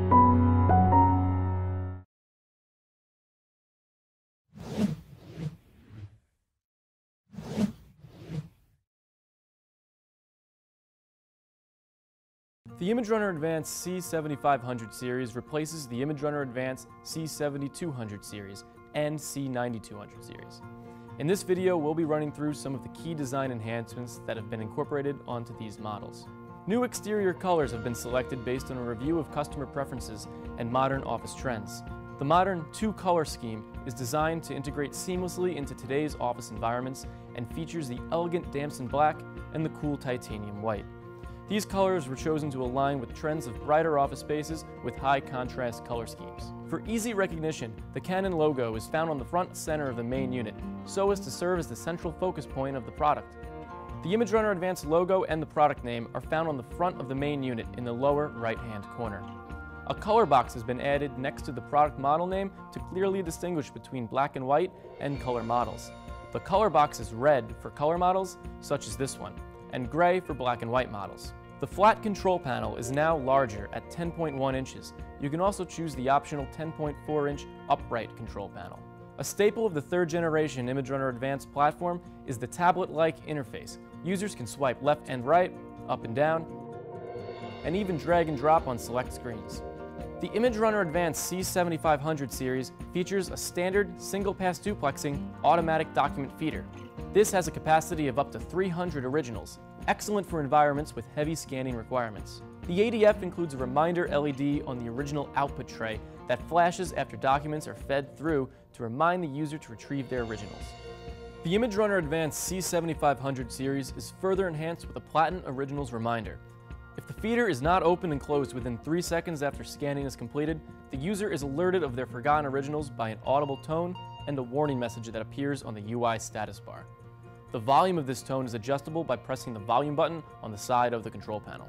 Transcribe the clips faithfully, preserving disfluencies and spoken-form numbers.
The imageRUNNER ADVANCE C seventy-five hundred Series replaces the imageRUNNER ADVANCE C seventy-two hundred Series and C ninety-two hundred Series. In this video, we'll be running through some of the key design enhancements that have been incorporated onto these models. New exterior colors have been selected based on a review of customer preferences and modern office trends. The modern two-color scheme is designed to integrate seamlessly into today's office environments and features the elegant damson black and the cool titanium white. These colors were chosen to align with trends of brighter office spaces with high contrast color schemes. For easy recognition, the Canon logo is found on the front center of the main unit, so as to serve as the central focus point of the product. The imageRUNNER ADVANCE logo and the product name are found on the front of the main unit in the lower right-hand corner. A color box has been added next to the product model name to clearly distinguish between black and white and color models. The color box is red for color models, such as this one, and gray for black and white models. The flat control panel is now larger at ten point one inches. You can also choose the optional ten point four inch upright control panel. A staple of the third generation imageRUNNER ADVANCE platform is the tablet-like interface. Users can swipe left and right, up and down, and even drag and drop on select screens. The imageRUNNER ADVANCE C seventy-five hundred Series features a standard single-pass duplexing automatic document feeder. This has a capacity of up to three hundred originals, excellent for environments with heavy scanning requirements. The A D F includes a reminder L E D on the original output tray that flashes after documents are fed through to remind the user to retrieve their originals. The imageRUNNER ADVANCE C seventy-five hundred Series is further enhanced with a Platinum Originals reminder. If the feeder is not opened and closed within three seconds after scanning is completed, the user is alerted of their forgotten originals by an audible tone and a warning message that appears on the U I status bar. The volume of this tone is adjustable by pressing the volume button on the side of the control panel.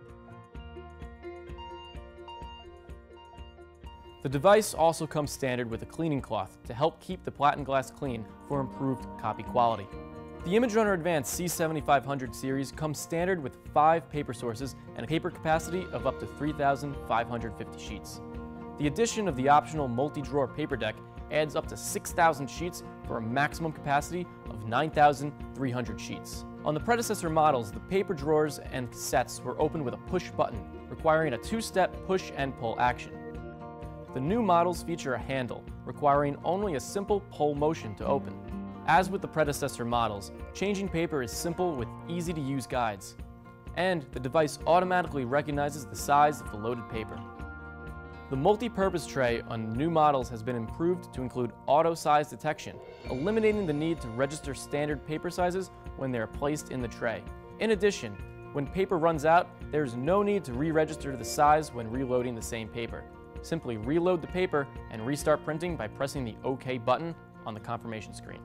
The device also comes standard with a cleaning cloth to help keep the platen glass clean for improved copy quality. The imageRUNNER ADVANCE C seventy-five hundred Series comes standard with five paper sources and a paper capacity of up to three thousand five hundred fifty sheets. The addition of the optional multi-drawer paper deck adds up to six thousand sheets for a maximum capacity of nine thousand three hundred sheets. On the predecessor models, the paper drawers and cassettes were opened with a push button, requiring a two-step push and pull action. The new models feature a handle, requiring only a simple pull motion to open. As with the predecessor models, changing paper is simple with easy-to-use guides, and the device automatically recognizes the size of the loaded paper. The multi-purpose tray on new models has been improved to include auto size detection, eliminating the need to register standard paper sizes when they are placed in the tray. In addition, when paper runs out, there is no need to re-register the size when reloading the same paper. Simply reload the paper and restart printing by pressing the OK button on the confirmation screen.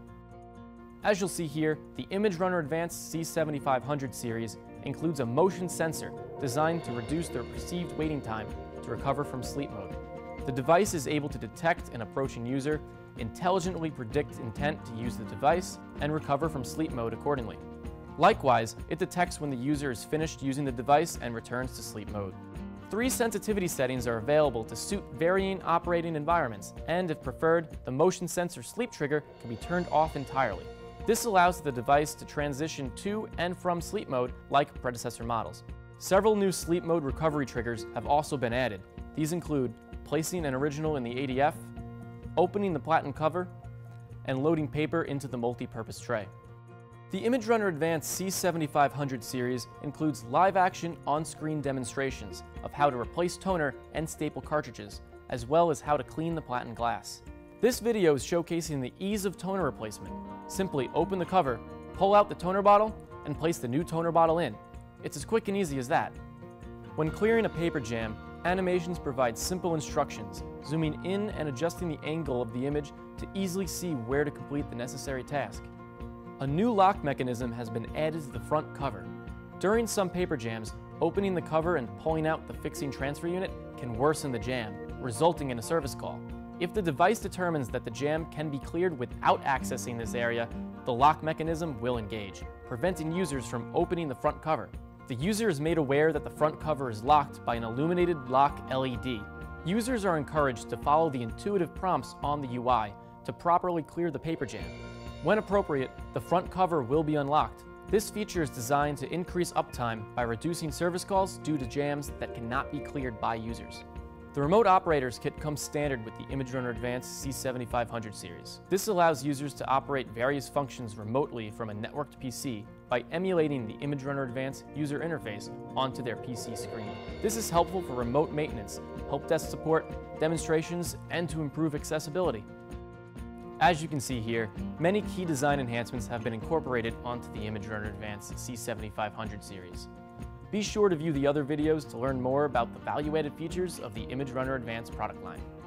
As you'll see here, the imageRUNNER ADVANCE C seventy-five hundred Series includes a motion sensor designed to reduce their perceived waiting time to recover from sleep mode. The device is able to detect an approaching user, intelligently predict intent to use the device, and recover from sleep mode accordingly. Likewise, it detects when the user is finished using the device and returns to sleep mode. Three sensitivity settings are available to suit varying operating environments, and if preferred, the motion sensor sleep trigger can be turned off entirely. This allows the device to transition to and from sleep mode like predecessor models. Several new sleep mode recovery triggers have also been added. These include placing an original in the A D F, opening the platen cover, and loading paper into the multi-purpose tray. The imageRUNNER ADVANCE C seventy-five hundred Series includes live-action on-screen demonstrations of how to replace toner and staple cartridges, as well as how to clean the platen glass. This video is showcasing the ease of toner replacement. Simply open the cover, pull out the toner bottle, and place the new toner bottle in. It's as quick and easy as that. When clearing a paper jam, animations provide simple instructions, zooming in and adjusting the angle of the image to easily see where to complete the necessary task. A new lock mechanism has been added to the front cover. During some paper jams, opening the cover and pulling out the fixing transfer unit can worsen the jam, resulting in a service call. If the device determines that the jam can be cleared without accessing this area, the lock mechanism will engage, preventing users from opening the front cover. The user is made aware that the front cover is locked by an illuminated lock L E D. Users are encouraged to follow the intuitive prompts on the U I to properly clear the paper jam. When appropriate, the front cover will be unlocked. This feature is designed to increase uptime by reducing service calls due to jams that cannot be cleared by users. The Remote Operators Kit comes standard with the imageRUNNER ADVANCE C seventy-five hundred series. This allows users to operate various functions remotely from a networked P C by emulating the imageRUNNER ADVANCE user interface onto their P C screen. This is helpful for remote maintenance, help desk support, demonstrations, and to improve accessibility. As you can see here, many key design enhancements have been incorporated onto the imageRUNNER ADVANCE C seventy-five hundred series. Be sure to view the other videos to learn more about the value-added features of the imageRUNNER ADVANCE product line.